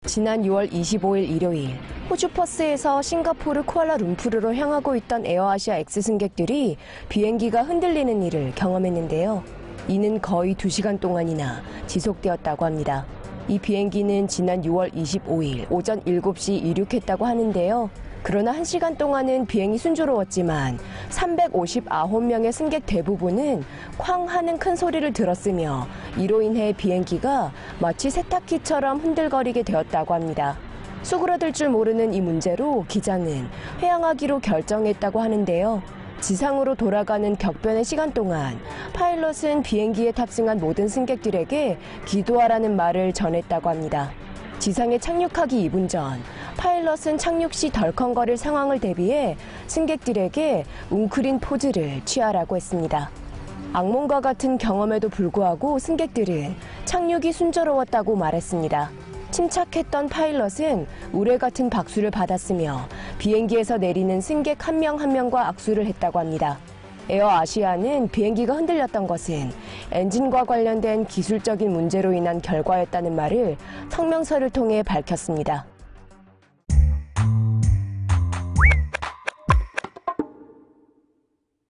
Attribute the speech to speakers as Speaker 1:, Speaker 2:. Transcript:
Speaker 1: 지난 6월 25일 일요일 호주 퍼스에서 싱가포르 쿠알라룸푸르로 향하고 있던 에어아시아 X 승객들이 비행기가 흔들리는 일을 경험했는데요. 이는 거의 2시간 동안이나 지속되었다고 합니다. 이 비행기는 지난 6월 25일 오전 7시 이륙했다고 하는데요. 그러나 1시간 동안은 비행이 순조로웠지만 359명의 승객 대부분은 쾅 하는 큰 소리를 들었으며 이로 인해 비행기가 마치 세탁기처럼 흔들거리게 되었다고 합니다. 수그러들 줄 모르는 이 문제로 기장은 회항하기로 결정했다고 하는데요. 지상으로 돌아가는 격변의 시간 동안 파일럿은 비행기에 탑승한 모든 승객들에게 기도하라는 말을 전했다고 합니다. 지상에 착륙하기 2분 전 파일럿은 착륙 시 덜컹거릴 상황을 대비해 승객들에게 웅크린 포즈를 취하라고 했습니다. 악몽과 같은 경험에도 불구하고 승객들은 착륙이 순조로웠다고 말했습니다. 침착했던 파일럿은 우레 같은 박수를 받았으며 비행기에서 내리는 승객 한 명 한 명과 악수를 했다고 합니다. 에어아시아는 비행기가 흔들렸던 것은 엔진과 관련된 기술적인 문제로 인한 결과였다는 말을 성명서를 통해 밝혔습니다.